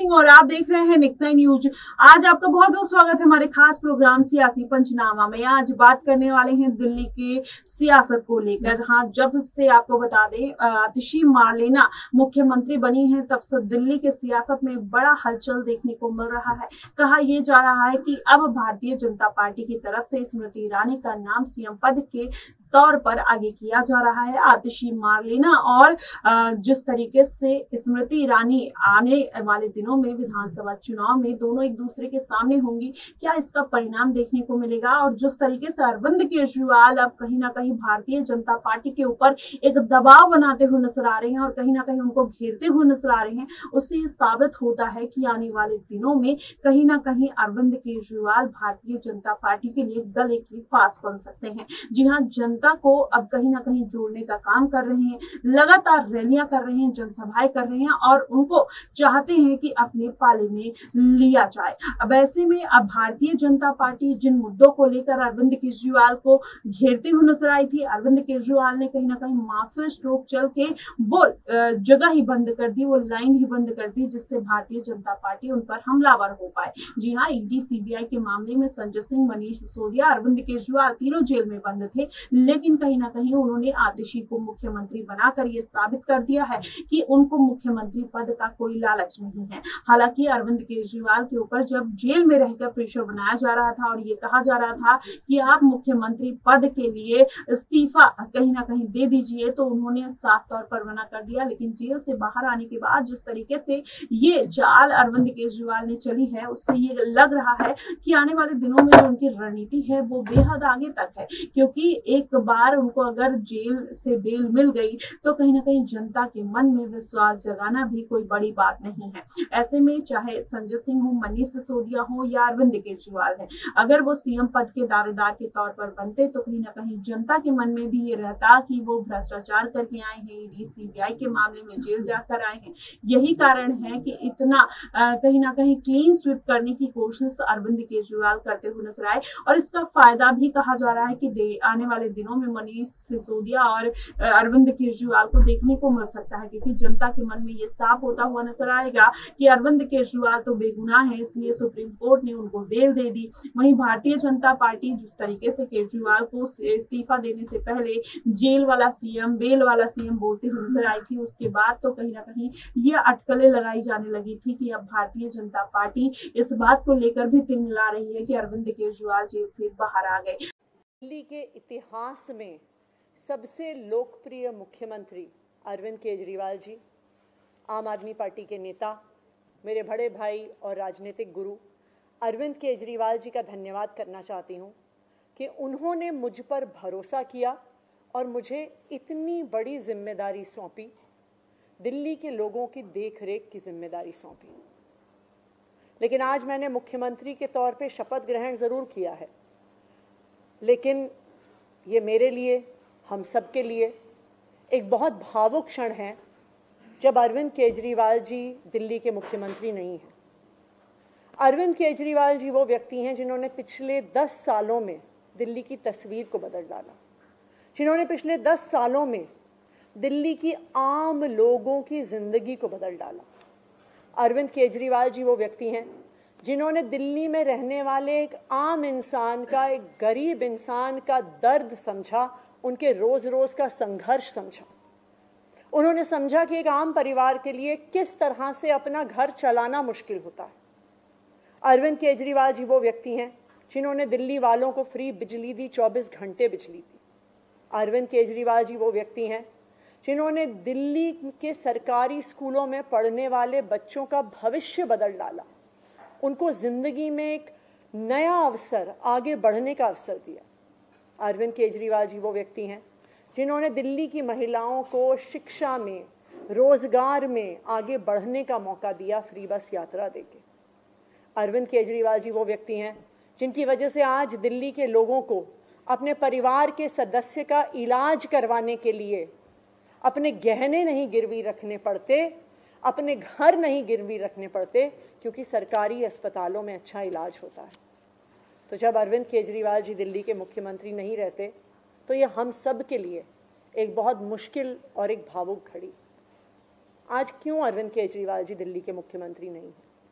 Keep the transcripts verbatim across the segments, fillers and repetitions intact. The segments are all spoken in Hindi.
सिंह और आप देख रहे हैं नेक्स्ट नाइन न्यूज। आज आपका बहुत बहुत स्वागत है हमारे खास प्रोग्राम सियासी पंचनामा में। आज बात करने वाले हैं दिल्ली के सियासत को लेकर। हाँ, जब से आपको बता दें आतिशी मार्लेना मुख्यमंत्री बनी है तब से दिल्ली के सियासत में बड़ा हलचल देखने को मिल रहा है। कहा यह जा रहा है कि अब भारतीय जनता पार्टी की तरफ से स्मृति ईरानी का नाम सीएम पद के तौर पर आगे किया जा रहा है। आतिशी मार्लेना और जिस तरीके से स्मृति ईरानी आने वाले दिनों में विधानसभा चुनाव में दोनों एक दूसरे के सामने होंगी, क्या इसका परिणाम देखने को मिलेगा? और जिस तरीके से अरविंद केजरीवाल अब कहीं ना कहीं भारतीय जनता पार्टी के ऊपर एक दबाव बनाते हुए नजर आ रहे हैं और कहीं ना कहीं उनको घेरते हुए नजर आ रहे हैं, उससे साबित होता है कि आने वाले दिनों में कहीं ना कहीं अरविंद केजरीवाल भारतीय जनता पार्टी के लिए गले की फांस बन सकते हैं। जी हाँ, जनता को अब कहीं ना कहीं जोड़ने का काम कर रहे हैं, लगातार रैलियां कर रहे हैं, जनसभाएं कर रहे हैं और उनको चाहते हैं कि अपने पाले में लिया जाए। अब ऐसे में अब भारतीय जनता पार्टी जिन मुद्दों को लेकर अरविंद केजरीवाल को घेरते हुए नजर आई थी, अरविंद केजरीवाल ने कहीं ना कहीं मास्टर स्ट्रोक चल के वो जगह ही बंद कर दी, वो लाइन ही बंद कर दी जिससे भारतीय जनता पार्टी उन पर हमलावर हो पाए। जी हाँ, ईडी सीबीआई के मामले में संजय सिंह, मनीष सिसोदिया, अरविंद केजरीवाल तीनों जेल में बंद थे, लेकिन कहीं ना कहीं उन्होंने आतिशी को मुख्यमंत्री बनाकर यह साबित कर दिया है कि उनको मुख्यमंत्री पद का कोई लालच नहीं है। हालांकि अरविंद केजरीवाल के ऊपर जब जेल में रहकर प्रेशर बनाया जा रहा था और ये कहा जा रहा था कि आप मुख्यमंत्री पद के लिए इस्तीफा कहीं ना कहीं दे दीजिए, तो उन्होंने साफ तौर पर मना कर दिया। लेकिन जेल से बाहर आने के बाद जिस तरीके से ये चाल अरविंद केजरीवाल ने चली है, उससे ये लग रहा है कि आने वाले दिनों में जो उनकी रणनीति है वो बेहद आगे तक है, क्योंकि एक बार उनको अगर जेल से बेल मिल गई तो कहीं ना कहीं जनता के मन में विश्वास जगाना भी कोई बड़ी बात नहीं है। ऐसे में चाहे संजय सिंह हो, मनीष सिसोदिया हो या अरविंद केजरीवाल है, अगर वो सीएम पद के दावेदार के तौर पर बनते तो कहीं ना कहीं जनता के मन में भी ये रहता कि वो भ्रष्टाचार करके आए हैं, ईडी सीबीआई के मामले में जेल जाकर आए हैं। यही कारण है कि इतना आ, कहीं ना कहीं क्लीन स्वीप करने की कोशिश अरविंद केजरीवाल करते हुए नजर आए और इसका फायदा भी कहा जा रहा है कि आने वाले दिनों में मनीष सिसोदिया और अरविंद केजरीवाल को देखने को मिल सकता है, क्योंकि जनता के मन में ये साफ होता हुआ नजर आएगा कि अरविंद केजरीवाल तो बेगुनाह है, इसलिए सुप्रीम कोर्ट ने उनको बेल दे दी। वहीं भारतीय जनता पार्टी जिस तरीके से केजरीवाल को इस्तीफा देने से पहले जेल वाला सीएम, बेल वाला सीएम बोलते हुए नजर आई थी, उसके बाद तो कहीं ना कहीं ये अटकलें लगाई जाने लगी थी कि अब भारतीय जनता पार्टी इस बात को लेकर भी तिलमिला रही है कि अरविंद केजरीवाल जेल से बाहर आ गए। दिल्ली के इतिहास में सबसे लोकप्रिय मुख्यमंत्री अरविंद केजरीवाल जी, आम आदमी पार्टी के नेता, मेरे बड़े भाई और राजनीतिक गुरु अरविंद केजरीवाल जी का धन्यवाद करना चाहती हूँ कि उन्होंने मुझ पर भरोसा किया और मुझे इतनी बड़ी जिम्मेदारी सौंपी, दिल्ली के लोगों की देखरेख की जिम्मेदारी सौंपी। लेकिन आज मैंने मुख्यमंत्री के तौर पे शपथ ग्रहण ज़रूर किया है, लेकिन ये मेरे लिए, हम सब के लिए एक बहुत भावुक क्षण है जब अरविंद केजरीवाल जी दिल्ली के मुख्यमंत्री नहीं हैं। अरविंद केजरीवाल जी वो व्यक्ति हैं जिन्होंने पिछले दस सालों में दिल्ली की तस्वीर को बदल डाला, जिन्होंने पिछले दस सालों में दिल्ली की आम लोगों की ज़िंदगी को बदल डाला। अरविंद केजरीवाल जी वो व्यक्ति हैं जिन्होंने दिल्ली में रहने वाले एक आम इंसान का, एक गरीब इंसान का दर्द समझा, उनके रोज रोज का संघर्ष समझा। उन्होंने समझा कि एक आम परिवार के लिए किस तरह से अपना घर चलाना मुश्किल होता है। अरविंद केजरीवाल जी वो व्यक्ति हैं जिन्होंने दिल्ली वालों को फ्री बिजली दी, चौबीस घंटे बिजली दी। अरविंद केजरीवाल जी वो व्यक्ति हैं जिन्होंने दिल्ली के सरकारी स्कूलों में पढ़ने वाले बच्चों का भविष्य बदल डाला, उनको जिंदगी में एक नया अवसर, आगे बढ़ने का अवसर दिया। अरविंद केजरीवाल जी वो व्यक्ति हैं जिन्होंने दिल्ली की महिलाओं को शिक्षा में, रोजगार में आगे बढ़ने का मौका दिया, फ्री बस यात्रा देके। अरविंद केजरीवाल जी वो व्यक्ति हैं जिनकी वजह से आज दिल्ली के लोगों को अपने परिवार के सदस्य का इलाज करवाने के लिए अपने गहने नहीं गिरवी रखने पड़ते, अपने घर नहीं गिरवी रखने पड़ते, क्योंकि सरकारी अस्पतालों में अच्छा इलाज होता है। तो जब अरविंद केजरीवाल जी दिल्ली के मुख्यमंत्री नहीं रहते तो ये हम सब के लिए एक बहुत मुश्किल और एक भावुक घड़ी। आज क्यों अरविंद केजरीवाल जी दिल्ली के मुख्यमंत्री नहीं हैं?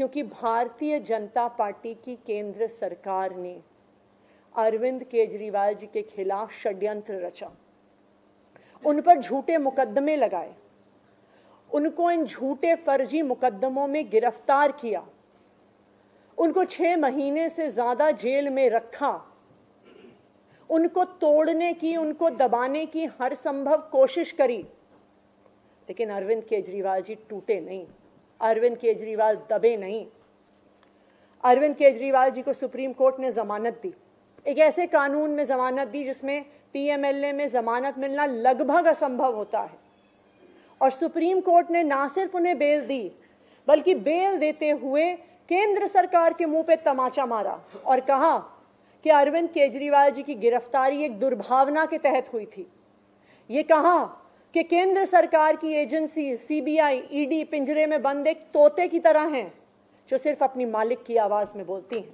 क्योंकि भारतीय जनता पार्टी की केंद्र सरकार ने अरविंद केजरीवाल जी के खिलाफ षड्यंत्र रचा, उन पर झूठे मुकदमे लगाए, उनको इन झूठे फर्जी मुकदमों में गिरफ्तार किया, उनको छह महीने से ज्यादा जेल में रखा, उनको तोड़ने की, उनको दबाने की हर संभव कोशिश करी, लेकिन अरविंद केजरीवाल जी टूटे नहीं, अरविंद केजरीवाल दबे नहीं। अरविंद केजरीवाल जी को सुप्रीम कोर्ट ने जमानत दी, एक ऐसे कानून में जमानत दी जिसमें पीएमएलए में जमानत मिलना लगभग असंभव होता है, और सुप्रीम कोर्ट ने ना सिर्फ उन्हें बेल दी बल्कि बेल देते हुए केंद्र सरकार के मुंह पे तमाचा मारा और कहा कि अरविंद केजरीवाल जी की गिरफ्तारी एक दुर्भावना के तहत हुई थी। ये कहा कि केंद्र सरकार की एजेंसी सीबीआई, ईडी पिंजरे में बंद एक तोते की तरह हैं जो सिर्फ अपनी मालिक की आवाज में बोलती हैं।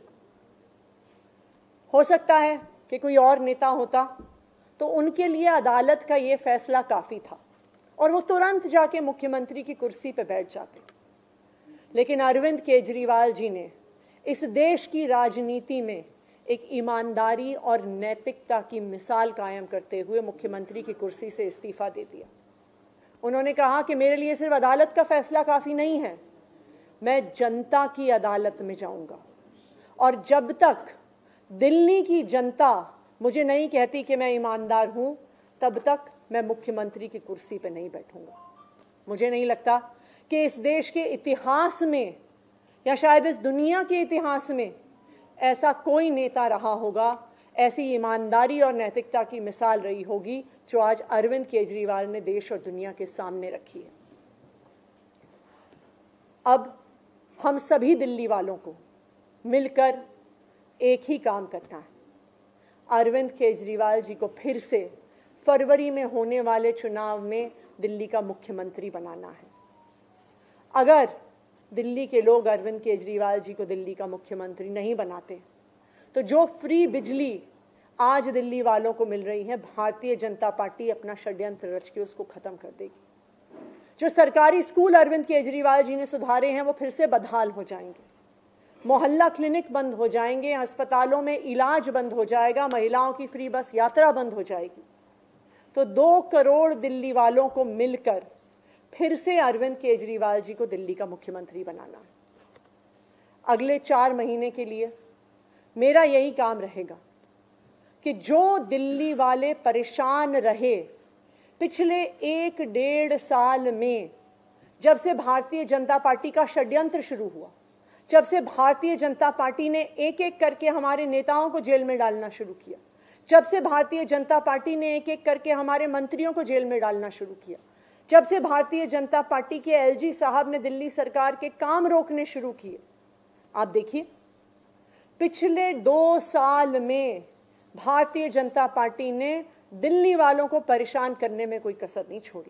हो सकता है कि कोई और नेता होता तो उनके लिए अदालत का ये फैसला काफी था और वो तुरंत जाके मुख्यमंत्री की कुर्सी पे बैठ जाते, लेकिन अरविंद केजरीवाल जी ने इस देश की राजनीति में एक ईमानदारी और नैतिकता की मिसाल कायम करते हुए मुख्यमंत्री की कुर्सी से इस्तीफा दे दिया। उन्होंने कहा कि मेरे लिए सिर्फ अदालत का फैसला काफी नहीं है, मैं जनता की अदालत में जाऊंगा, और जब तक दिल्ली की जनता मुझे नहीं कहती कि मैं ईमानदार हूं, तब तक मैं मुख्यमंत्री की कुर्सी पर नहीं बैठूंगा। मुझे नहीं लगता कि इस देश के इतिहास में या शायद इस दुनिया के इतिहास में ऐसा कोई नेता रहा होगा, ऐसी ईमानदारी और नैतिकता की मिसाल रही होगी जो आज अरविंद केजरीवाल ने देश और दुनिया के सामने रखी है। अब हम सभी दिल्ली वालों को मिलकर एक ही काम करना है, अरविंद केजरीवाल जी को फिर से फरवरी में होने वाले चुनाव में दिल्ली का मुख्यमंत्री बनाना है। अगर दिल्ली के लोग अरविंद केजरीवाल जी को दिल्ली का मुख्यमंत्री नहीं बनाते तो जो फ्री बिजली आज दिल्ली वालों को मिल रही है, भारतीय जनता पार्टी अपना षड्यंत्र रच के उसको खत्म कर देगी। जो सरकारी स्कूल अरविंद केजरीवाल जी ने सुधारे हैं वो फिर से बदहाल हो जाएंगे, मोहल्ला क्लिनिक बंद हो जाएंगे, अस्पतालों में इलाज बंद हो जाएगा, महिलाओं की फ्री बस यात्रा बंद हो जाएगी। तो दो करोड़ दिल्ली वालों को मिलकर फिर से अरविंद केजरीवाल जी को दिल्ली का मुख्यमंत्री बनाना है। अगले चार महीने के लिए मेरा यही काम रहेगा कि जो दिल्ली वाले परेशान रहे पिछले एक डेढ़ साल में, जब से भारतीय जनता पार्टी का षड्यंत्र शुरू हुआ, जब से भारतीय जनता पार्टी ने एक एक करके हमारे नेताओं को जेल में डालना शुरू किया, जब से भारतीय जनता पार्टी ने एक एक करके हमारे मंत्रियों को जेल में डालना शुरू किया, जब से भारतीय जनता पार्टी के एलजी साहब ने दिल्ली सरकार के काम रोकने शुरू किए, आप देखिए पिछले दो साल में भारतीय जनता पार्टी ने दिल्ली वालों को परेशान करने में कोई कसर नहीं छोड़ी।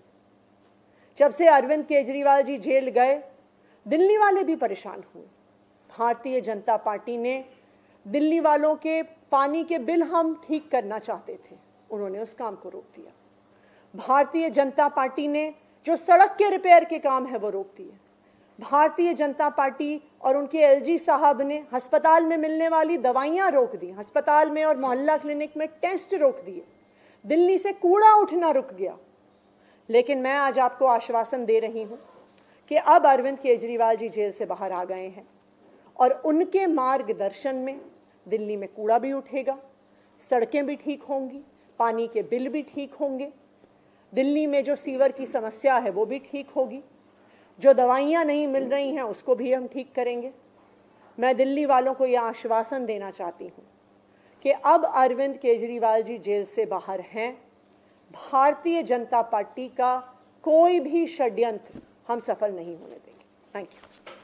जब से अरविंद केजरीवाल जी जेल गए, दिल्ली वाले भी परेशान हुए। भारतीय जनता पार्टी ने दिल्ली वालों के पानी के बिल हम ठीक करना चाहते थे, उन्होंने उस काम को रोक दिया। भारतीय जनता पार्टी ने जो सड़क के रिपेयर के काम है वो रोक दिए। भारतीय जनता पार्टी और उनके एलजी साहब ने अस्पताल में मिलने वाली दवाइयां रोक दी, अस्पताल में और मोहल्ला क्लिनिक में टेस्ट रोक दिए, दिल्ली से कूड़ा उठना रुक गया। लेकिन मैं आज आपको आश्वासन दे रही हूं कि अब अरविंद केजरीवाल जी जेल से बाहर आ गए हैं और उनके मार्गदर्शन में दिल्ली में कूड़ा भी उठेगा, सड़कें भी ठीक होंगी, पानी के बिल भी ठीक होंगे, दिल्ली में जो सीवर की समस्या है वो भी ठीक होगी, जो दवाइयां नहीं मिल रही हैं उसको भी हम ठीक करेंगे। मैं दिल्ली वालों को यह आश्वासन देना चाहती हूं कि अब अरविंद केजरीवाल जी जेल से बाहर हैं, भारतीय जनता पार्टी का कोई भी षड्यंत्र हम सफल नहीं होने देंगे। Thank you.